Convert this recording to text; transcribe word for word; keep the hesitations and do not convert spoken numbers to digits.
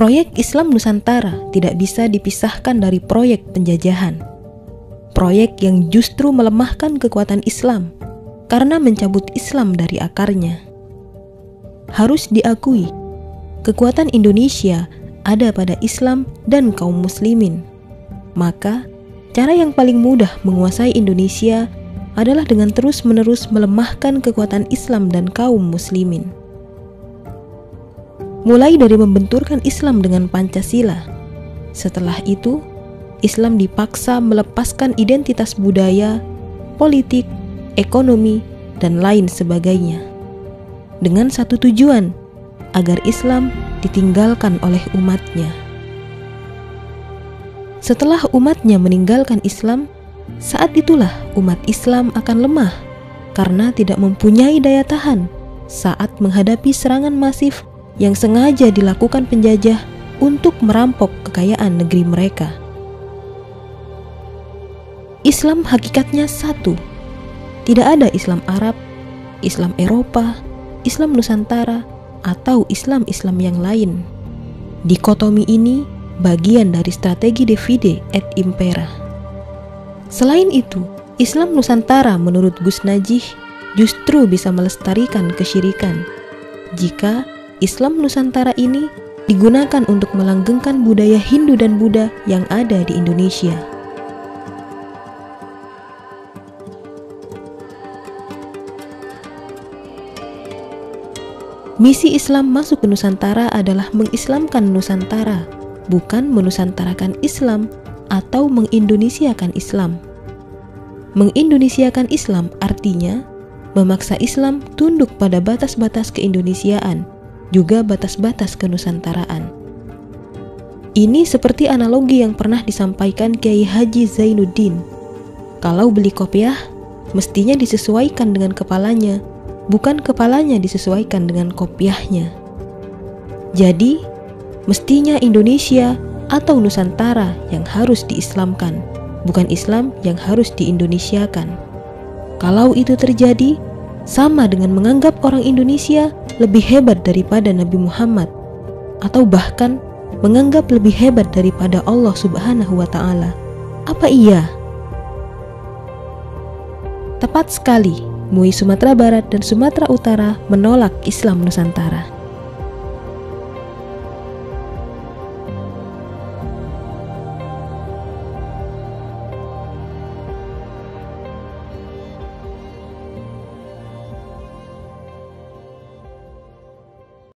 Proyek Islam Nusantara tidak bisa dipisahkan dari proyek penjajahan. Proyek yang justru melemahkan kekuatan Islam karena mencabut Islam dari akarnya. Harus diakui, kekuatan Indonesia ada pada Islam dan kaum muslimin. Maka, cara yang paling mudah menguasai Indonesia adalah dengan terus-menerus melemahkan kekuatan Islam dan kaum muslimin. Mulai dari membenturkan Islam dengan Pancasila. Setelah itu, Islam dipaksa melepaskan identitas budaya, politik, ekonomi, dan lain sebagainya. Dengan satu tujuan, agar Islam ditinggalkan oleh umatnya. Setelah umatnya meninggalkan Islam, saat itulah umat Islam akan lemah karena tidak mempunyai daya tahan saat menghadapi serangan masif yang sengaja dilakukan penjajah untuk merampok kekayaan negeri mereka. Islam hakikatnya satu. Tidak ada Islam Arab, Islam Eropa, Islam Nusantara, atau Islam-Islam yang lain. Dikotomi ini bagian dari strategi divide et impera. Selain itu, Islam Nusantara menurut Gus Najih justru bisa melestarikan kesyirikan jika Islam Nusantara ini digunakan untuk melanggengkan budaya Hindu dan Buddha yang ada di Indonesia. Misi Islam masuk ke Nusantara adalah mengislamkan Nusantara, bukan menusantarakan Islam atau mengindonesiakan Islam. Mengindonesiakan Islam artinya memaksa Islam tunduk pada batas-batas keindonesiaan, juga batas-batas kenusantaraan. Ini seperti analogi yang pernah disampaikan Kiai Haji Zainuddin. Kalau beli kopiah, mestinya disesuaikan dengan kepalanya, bukan kepalanya disesuaikan dengan kopiahnya. Jadi, mestinya Indonesia atau Nusantara yang harus diislamkan, bukan Islam yang harus diindonesiakan. Kalau itu terjadi, sama dengan menganggap orang Indonesia lebih hebat daripada Nabi Muhammad, atau bahkan menganggap lebih hebat daripada Allah Subhanahu wa Ta'ala. Apa iya? Tepat sekali, M U I Sumatera Barat dan Sumatera Utara menolak Islam Nusantara.